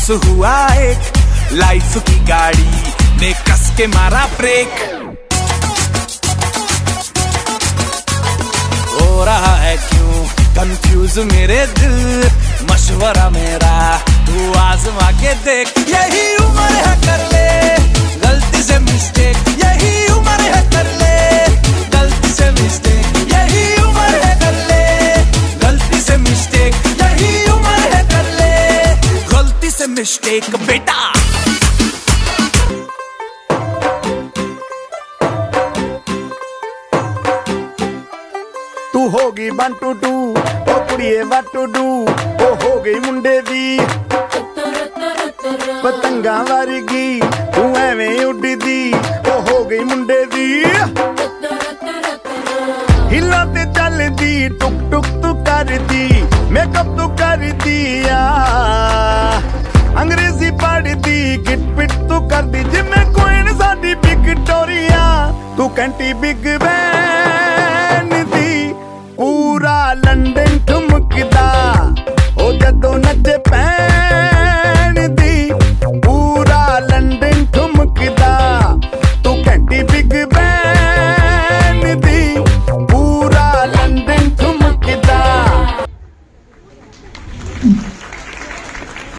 Miss हुआ एक, life की गाड़ी ने कस के मारा ब्रेक। हो रहा है क्यों कंफ्यूज मेरे दिल, मशवरा मेरा तू आजमा के देख। यही उम्र है कर ले गलती से मिस्टेक, यही उम्र है कर ले गलती से मिस्टेक, यही उम्र है कर ले गलती से मिस्टेक, यही उम्र है कर ले गलती से मिस्टेक बेटा। तू होगी 1 2 2 ओ कुड़िए what to do, ओ हो गई मुंडे दी पतंगा वर्गी, तू एवें उड़दी ओ हो गई मुंडे दी। हिला ते चलदी टुक टुक तू करदी, मेकअप तू करदी आ, अंग्रेजी पढ़दी गिट पिट तू करदी, जिम्मे कोई साडी विक्टोरिया, तू कैंटी बिग बैन